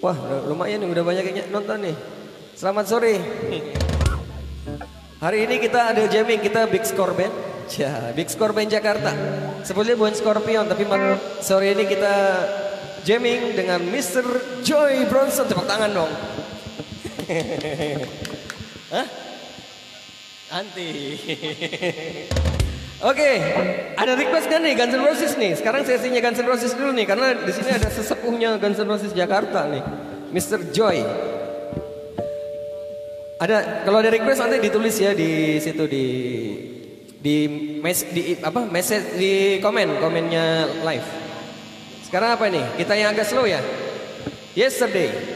Wah, lumayan nih, udah banyak yang nonton nih. Selamat sore. Hari ini kita ada jamming, kita Big Score Band. Ya, Big Score Band Jakarta. Sebetulnya bukan Scorpion, tapi sore ini kita jamming dengan Mr. Joy Brownstone. Tepuk tangan dong. Hah? Anti. Oke, ada request kan nih Guns N' Roses nih. Sekarang sesinya Guns N' Roses dulu nih, karena di sini ada sesepuhnya Guns N' Roses Jakarta nih, Mr. Joy. Ada, kalau ada request nanti ditulis ya di situ message di komennya live. Sekarang apa nih? Kita yang agak slow ya. Yesterday.